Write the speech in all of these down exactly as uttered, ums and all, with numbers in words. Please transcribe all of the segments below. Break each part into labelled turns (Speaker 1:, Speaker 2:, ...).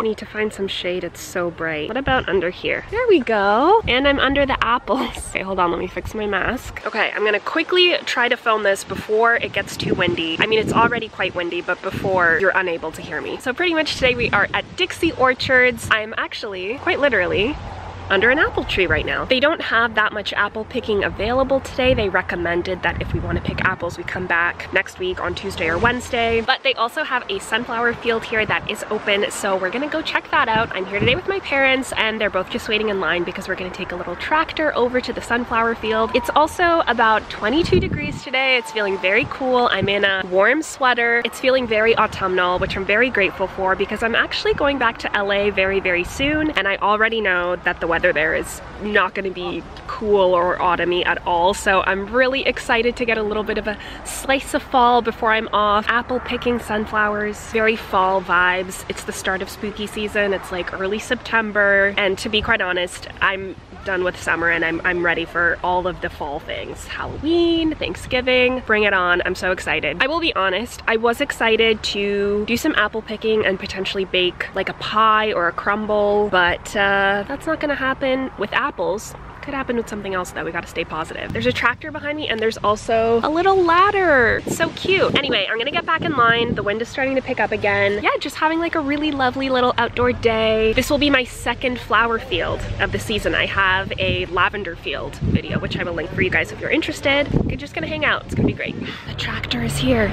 Speaker 1: I need to find some shade, it's so bright. What about under here? There we go. And I'm under the apples. Okay, hold on, let me fix my mask. Okay, I'm gonna quickly try to film this before it gets too windy. I mean, it's already quite windy, but before you're unable to hear me. So pretty much today we are at Dixie Orchards. I'm actually, quite literally, under an apple tree right now. They don't have that much apple picking available today. They recommended that if we want to pick apples, we come back next week on Tuesday or Wednesday. But they also have a sunflower field here that is open, so we're gonna go check that out. I'm here today with my parents, and they're both just waiting in line because we're gonna take a little tractor over to the sunflower field. It's also about twenty-two degrees today. It's feeling very cool. I'm in a warm sweater. It's feeling very autumnal, which I'm very grateful for because I'm actually going back to L A very, very soon, and I already know that the weather there is not going to be cool or autumny at all, so I'm really excited to get a little bit of a slice of fall before I'm off. Apple picking sunflowers, very fall vibes. It's the start of spooky season. It's like early September, and to be quite honest, I'm done with summer and I'm, I'm ready for all of the fall things. Halloween, Thanksgiving, bring it on. I'm so excited. I will be honest, I was excited to do some apple picking and potentially bake like a pie or a crumble, but uh, that's not gonna happen with apples. Could happen with something else though. We gotta stay positive. There's a tractor behind me and there's also a little ladder. It's so cute. Anyway, I'm gonna get back in line. The wind is starting to pick up again. Yeah, just having like a really lovely little outdoor day. This will be my second flower field of the season. I have a lavender field video, which I will link for you guys if you're interested. You're just gonna hang out. It's gonna be great. The tractor is here.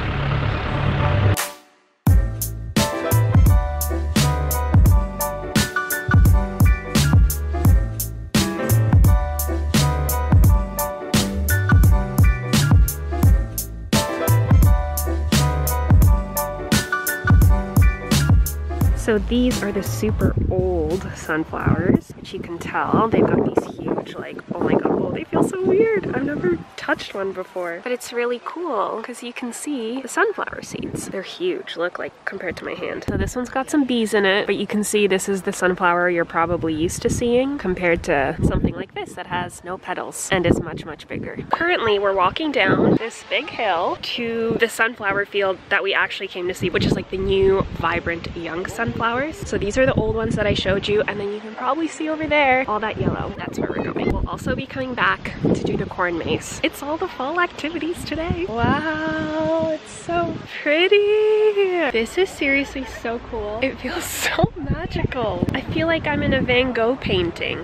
Speaker 1: So these are the super old sunflowers, which you can tell. They've got these huge, like, oh my god, oh, they feel so weird. I've never touched one before. But it's really cool because you can see the sunflower seeds. They're huge, look, like, compared to my hand. So this one's got some bees in it, but you can see this is the sunflower you're probably used to seeing compared to something like this that has no petals and is much, much bigger. Currently, we're walking down this big hill to the sunflower field that we actually came to see, which is like the new, vibrant, young sunflower. Flowers. So these are the old ones that I showed you, and then you can probably see over there all that yellow. That's where we're going. We'll also be coming back to do the corn maze. It's all the fall activities today. Wow, it's so pretty. This is seriously so cool. It feels so magical. I feel like I'm in a Van Gogh painting.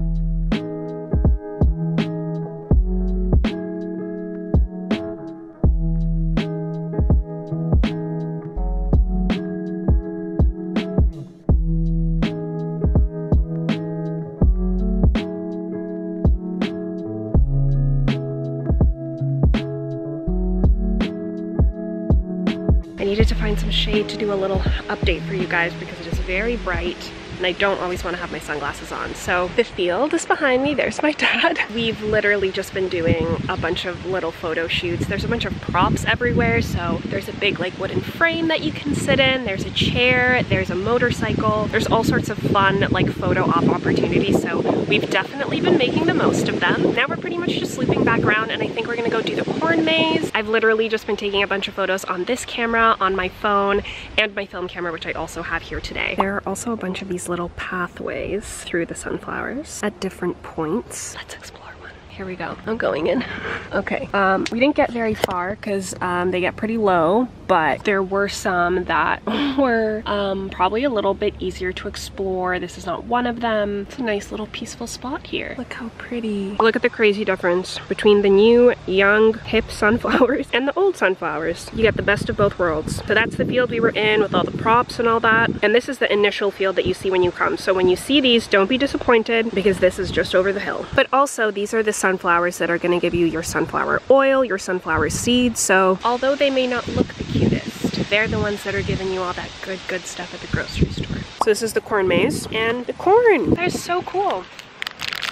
Speaker 1: I needed to find some shade to do a little update for you guys because it is very bright and I don't always want to have my sunglasses on. So the field is behind me. There's my dad. We've literally just been doing a bunch of little photo shoots. There's a bunch of props everywhere. So there's a big like wooden frame that you can sit in. There's a chair. There's a motorcycle. There's all sorts of fun like photo op opportunities. So we've definitely been making the most of them. Now we're pretty much just looping back around and I think we're gonna go do the corn maze. I've literally just been taking a bunch of photos on this camera, on my phone, and my film camera, which I also have here today. There are also a bunch of these little pathways through the sunflowers at different points. Let's explore one. Here we go. I'm going in. Okay. Um, we didn't get very far because um, they get pretty low, but there were some that were um, probably a little bit easier to explore. This is not one of them. It's a nice little peaceful spot here. Look how pretty. Look at the crazy difference between the new, young, hip sunflowers and the old sunflowers. You get the best of both worlds. So that's the field we were in with all the props and all that. And this is the initial field that you see when you come. So when you see these, don't be disappointed because this is just over the hill. But also these are the sunflowers that are gonna give you your sunflower oil, your sunflower seeds. So although they may not look the cutest, they're the ones that are giving you all that good, good stuff at the grocery store. So this is the corn maze and the corn. They're so cool.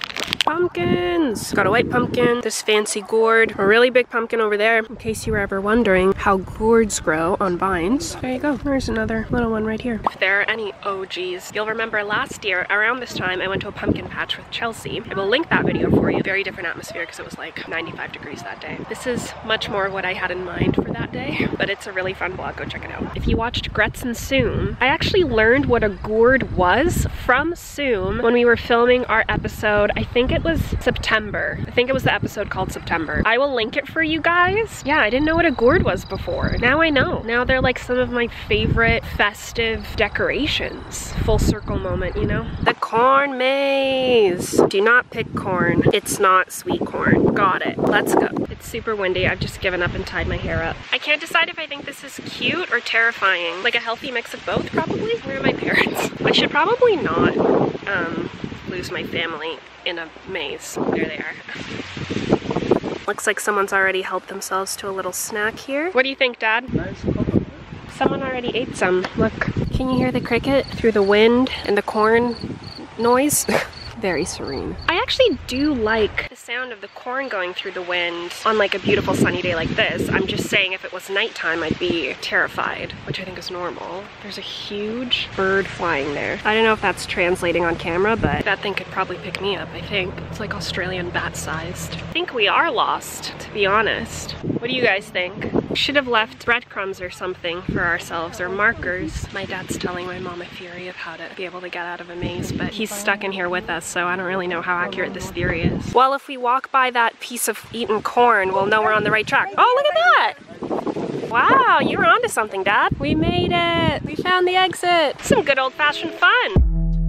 Speaker 1: Pumpkins! Got a white pumpkin, this fancy gourd, a really big pumpkin over there, in case you were ever wondering how gourds grow on vines. There you go. There's another little one right here. If there are any O Gs, you'll remember last year, around this time, I went to a pumpkin patch with Chelsea. I will link that video for you. Very different atmosphere because it was like ninety-five degrees that day. This is much more what I had in mind for that day, but it's a really fun vlog. Go check it out. If you watched Gretchen Soon, I actually learned what a gourd was from Soon when we were filming our episode. I think it was September. I think it was the episode called September. I will link it for you guys. Yeah, I didn't know what a gourd was before. Now I know. Now they're like some of my favorite festive decorations. Full circle moment, you know? The corn maze. Do not pick corn. It's not sweet corn. Got it. Let's go. It's super windy. I've just given up and tied my hair up. I can't decide if I think this is cute or terrifying. Like a healthy mix of both, probably. Where are my parents? I should probably not um, lose my family in a maze. There they are. Looks like someone's already helped themselves to a little snack here. What do you think, Dad?
Speaker 2: Nice.
Speaker 1: Someone already ate some. Look. Can you hear the cricket through the wind and the corn noise? Very serene. I actually do like the sound of the corn going through the wind on like a beautiful sunny day like this. I'm just saying if it was nighttime, I'd be terrified, which I think is normal. There's a huge bird flying there. I don't know if that's translating on camera, but that thing could probably pick me up, I think. It's like Australian bat-sized. I think we are lost, to be honest. What do you guys think? We should have left breadcrumbs or something for ourselves, or markers. My dad's telling my mom a theory of how to be able to get out of a maze, but he's stuck in here with us, so I don't really know how accurate this theory is. Well, if we walk by that piece of eaten corn, we'll know we're on the right track. Oh, look at that! Wow, you were onto something, Dad. We made it! We found the exit! Some good old-fashioned fun!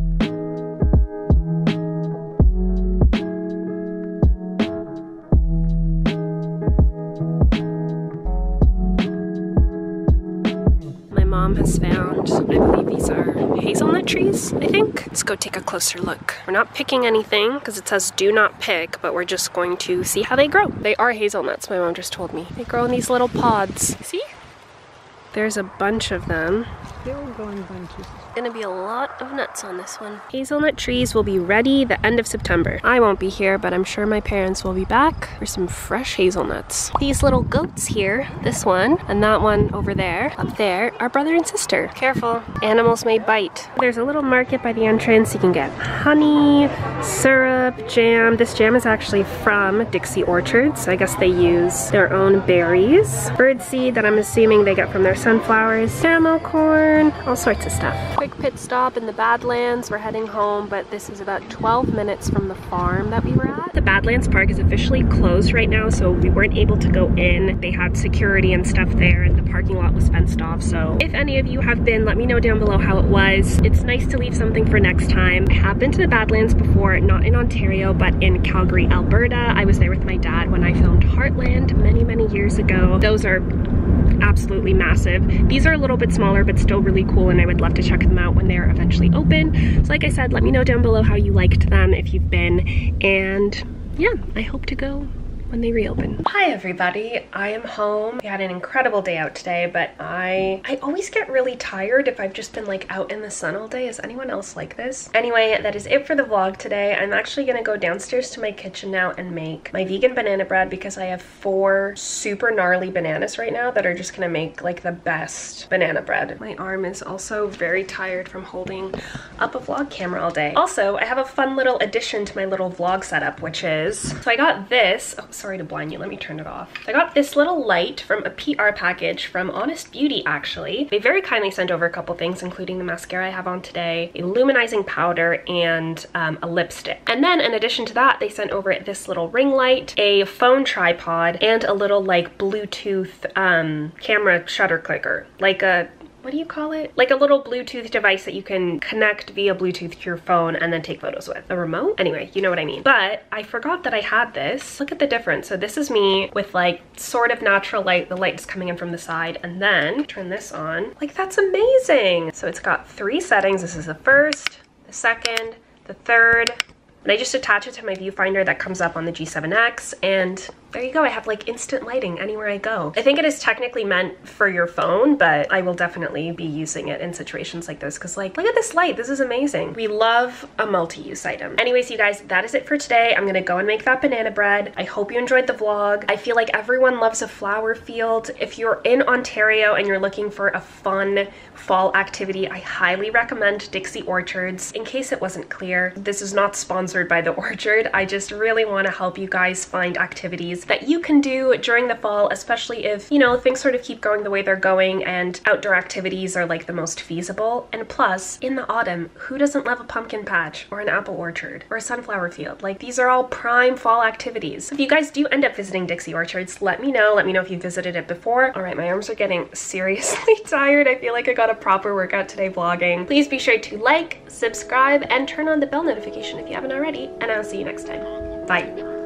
Speaker 1: Mom has found, I believe these are hazelnut trees, I think. Let's go take a closer look. We're not picking anything because it says do not pick, but we're just going to see how they grow. They are hazelnuts, my mom just told me. They grow in these little pods. See? There's a bunch of them.
Speaker 2: They all grow in bunches.
Speaker 1: Gonna be a lot of nuts on this one. Hazelnut trees will be ready the end of September. I won't be here, but I'm sure my parents will be back for some fresh hazelnuts. These little goats here, this one and that one over there, up there, are brother and sister. Careful, animals may bite. There's a little market by the entrance. You can get honey, syrup, jam. This jam is actually from Dixie Orchards, so I guess they use their own berries. Birdseed that I'm assuming they get from their sunflowers, caramel corn, all sorts of stuff. Quick pit stop in the Badlands. We're heading home, but this is about twelve minutes from the farm that we were at. The Badlands Park is officially closed right now, so we weren't able to go in. They had security and stuff there, and the parking lot was fenced off, so if any of you have been, let me know down below how it was. It's nice to leave something for next time. I have been to the Badlands before, not in Ontario, but in Calgary, Alberta. I was there with my dad when I filmed Heartland many, many years ago. Those are absolutely massive. These are a little bit smaller, but still really cool, and I would love to check them out when they're eventually open. So like I said, let me know down below how you liked them, if you've been, and yeah, I hope to go when they reopen. Hi everybody, I am home. We had an incredible day out today, but I I always get really tired if I've just been like out in the sun all day. Is anyone else like this? Anyway, that is it for the vlog today. I'm actually gonna go downstairs to my kitchen now and make my vegan banana bread because I have four super gnarly bananas right now that are just gonna make like the best banana bread. My arm is also very tired from holding up a vlog camera all day. Also, I have a fun little addition to my little vlog setup, which is, so I got this, oh, sorry to blind you, let me turn it off. I got this little light from a P R package from Honest Beauty, actually. They very kindly sent over a couple things, including the mascara I have on today, a luminizing powder, and um, a lipstick. And then in addition to that, they sent over this little ring light, a phone tripod, and a little like Bluetooth um, camera shutter clicker, like a, what do you call it? Like a little Bluetooth device that you can connect via Bluetooth to your phone and then take photos with. A remote? Anyway, you know what I mean. But I forgot that I had this. Look at the difference. So this is me with like sort of natural light. The light is coming in from the side, and then turn this on. Like, that's amazing. So it's got three settings. This is the first, the second, the third, and I just attach it to my viewfinder that comes up on the G seven X, and there you go. I have like instant lighting anywhere I go. I think it is technically meant for your phone, but I will definitely be using it in situations like this because like, look at this light. This is amazing. We love a multi-use item. Anyways, you guys, that is it for today. I'm gonna go and make that banana bread. I hope you enjoyed the vlog. I feel like everyone loves a flower field. If you're in Ontario and you're looking for a fun fall activity, I highly recommend Dixie Orchards. In case it wasn't clear, this is not sponsored by the Orchard. I just really want to help you guys find activities that you can do during the fall, especially if, you know, things sort of keep going the way they're going and outdoor activities are like the most feasible. And plus, in the autumn, who doesn't love a pumpkin patch or an apple orchard or a sunflower field? Like, these are all prime fall activities. If you guys do end up visiting Dixie Orchards, let me know. Let me know if you visited it before. All right, my arms are getting seriously tired. I feel like I got a proper workout today vlogging. Please be sure to like, subscribe, and turn on the bell notification if you haven't already, and I'll see you next time. Bye.